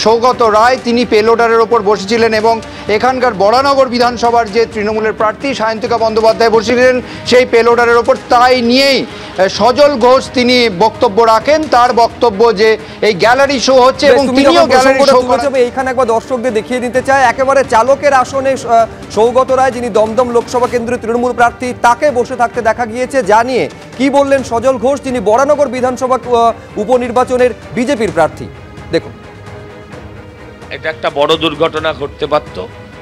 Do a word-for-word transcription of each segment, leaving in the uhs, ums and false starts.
সৌগত রায়, তিনি পেলোডারের ওপর বসেছিলেন এবং এখানকার বরানগর বিধানসভার যে তৃণমূলের প্রার্থী সায়ন্তিকা বন্দ্যোপাধ্যায় বসেছিলেন সেই পেলোডারের ওপর, তাই নিয়েই সজল ঘোষ তিনি বক্তব্য রাখেন। তার বক্তব্য যে এই গ্যালারি শো হচ্ছে এবং তিনিও গ্যালারি শো করেন। এইখানে একবার দর্শকদের দেখিয়ে দিতে চাই, একেবারে চালকের আসনে সৌগত রায়, যিনি দমদম লোকসভা কেন্দ্রের তৃণমূল প্রার্থী, তাকে বসে থাকতে দেখা গিয়েছে। জানিয়ে কি বললেন সজল ঘোষ, যিনি বরানগর বিধানসভা উপনির্বাচনের বিজেপির প্রার্থী। দেখুন, এটা একটা বড় দুর্ঘটনা ঘটতে পারত,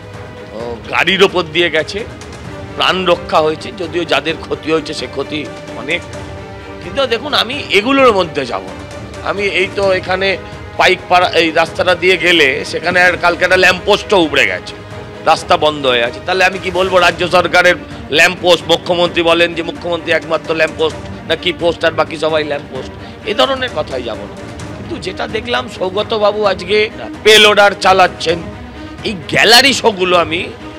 গাড়ির ওপর দিয়ে গেছে, প্রাণ রক্ষা হয়েছে, যদিও যাদের ক্ষতি হয়েছে সে ক্ষতি অনেক। কিন্তু দেখুন, আমি এগুলোর মধ্যে যাব না। আমি এই তো এখানে পাইক পাড়া এই রাস্তাটা দিয়ে গেলে সেখানে আর কালকে একটা ল্যাম্পপোস্টও উপড়ে গেছে, রাস্তা বন্ধ হয়ে আছে। তাহলে আমি কি বলবো রাজ্য সরকারের ল্যাম্পপোস্ট? মুখ্যমন্ত্রী বলেন যে মুখ্যমন্ত্রী একমাত্র ল্যাম্পপোস্ট, না কি পোস্ট আর বাকি সবাই ল্যাম্পপোস্ট? এই ধরনের কথাই যাব না। কিন্তু যেটা দেখলাম, সৌগত বাবু আজকে পেলোডার চালাচ্ছেন, এই গ্যালারি শোগুলো আমি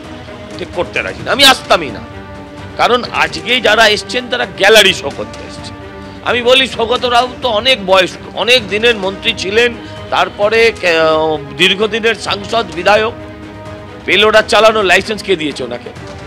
ঠিক করতে রাজি না, আমি আসতামই না। কারণ আজকেই যারা এসছেন তারা গ্যালারি শো করতে এসছে। আমি বলি, সৌগত রাও তো অনেক বয়স্ক, অনেক দিনের মন্ত্রী ছিলেন, তারপরে দীর্ঘদিনের সাংসদ বিধায়ক। পেলোডার চালানোর লাইসেন্স কে দিয়েছে ওনাকে?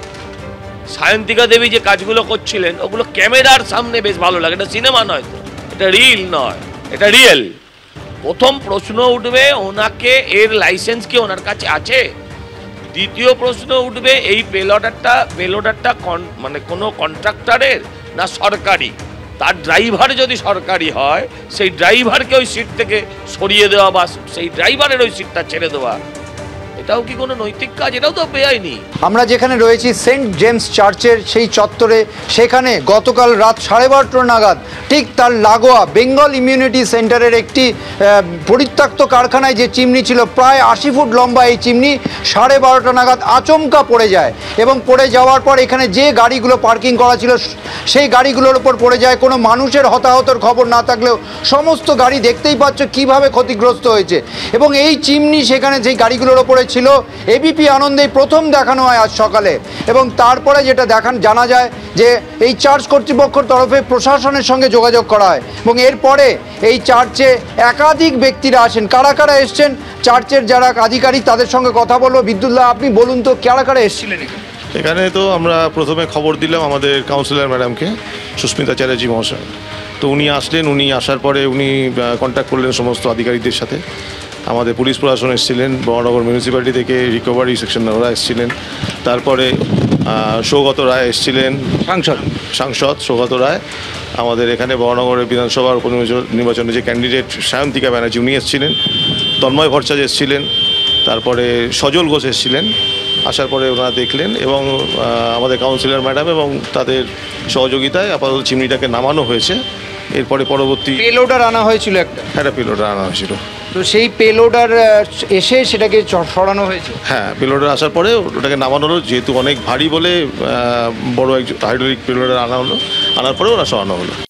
সায়ন্তিকা দেবী যে কাজগুলো করছিলেন ওগুলো ক্যামেরার সামনে বেশ ভালো লাগে, এটা সিনেমা নয় তো, এটা রিল নয়, এটা রিয়েল। প্রথম প্রশ্ন উঠবে, ওনাকে এর লাইসেন্স কি ওনার কাছে আছে? দ্বিতীয় প্রশ্ন উঠবে, এই পেলোডারটা পেলোডারটা মানে কোনো কন্ট্রাক্টরের না সরকারি? তার ড্রাইভার যদি সরকারি হয়, সেই ড্রাইভারকে ওই সিট থেকে সরিয়ে দেওয়া বা সেই ড্রাইভারের ওই সিটটা ছেড়ে দেওয়া, এটাও কি কোনো নৈতিক কাজ? এটাও তো বেআইনি। আমরা যেখানে রয়েছি সেন্ট জেমস চার্চের সেই চত্বরে, সেখানে গতকাল রাত সাড়ে বারোটা নাগাদ ঠিক তার লাগোয়া বেঙ্গল ইমিউনিটি সেন্টারের একটি পরিত্যক্ত কারখানায় যে চিমনি ছিল, প্রায় আশি ফুট লম্বা এই চিমনি, সাড়ে বারোটা নাগাদ আচমকা পড়ে যায় এবং পড়ে যাওয়ার পর এখানে যে গাড়িগুলো পার্কিং করা ছিল সেই গাড়িগুলোর উপর পড়ে যায়। কোনো মানুষের হতাহতর খবর না থাকলেও সমস্ত গাড়ি দেখতেই পাচ্ছ কিভাবে ক্ষতিগ্রস্ত হয়েছে। এবং এই চিমনি সেখানে যেই গাড়িগুলোর ওপরে ছিল, এবিপি আনন্দেই প্রথম দেখানো হয় আজ সকালে। এবং তারপরে যেটা দেখান জানা যায় যে এই চার্চ কর্তৃপক্ষের তরফে প্রশাসনের সঙ্গে যোগাযোগ করা হয় এবং এরপরে এই চার্চে একাধিক ব্যক্তিরা আসেন। কারা কারা এসছেন, চার্চের যারা আধিকারিক তাদের সঙ্গে কথা বলবো। বিদ্যুল্লাহ, আপনি বলুন তো কারা কারা এসেছিলেন এখানে? তো আমরা প্রথমে খবর দিলাম আমাদের কাউন্সিলর ম্যাডামকে, সুস্মিতা চ্যাটার্জি মহাশয়। তো উনি আসলেন, উনি আসার পরে উনি কন্ট্যাক্ট করলেন সমস্ত আধিকারিকদের সাথে। আমাদের পুলিশ প্রশাসন এসেছিলেন, বরানগর মিউনিসিপ্যালিটি থেকে রিকভারি সেকশন ওরা এসেছিলেন, তারপরে সৌগত রায় এসেছিলেন, সাংসদ সাংসদ সৌগত রায়। আমাদের এখানে বরানগরের বিধানসভার উপনির্বাচনে যে ক্যান্ডিডেট সায়ন্তিকা ব্যানার্জি উনি এসেছিলেন, তন্ময় ভট্টাচার্য এসেছিলেন, তারপরে সজল ঘোষ এসেছিলেন। আসার পরে ওনারা দেখলেন এবং আমাদের কাউন্সিলর ম্যাডাম এবং তাদের সহযোগিতায় আপাতত চিমনিটাকে নামানো হয়েছে। এরপরে পরবর্তী পেলোডার আনা হয়েছিল, একটা হ্যাঁ পেলোডার আনা হয়েছিল। তো সেই পেলোডার এসে সেটাকে সরানো হয়েছে। হ্যাঁ, পেলোডার আসার পরে ওটাকে নামানো হলো, যেহেতু অনেক ভারী বলে বড় এক হাইড্রোলিক পেলোডার আনা হলো, আনার পরে ওরা সরানো হলো।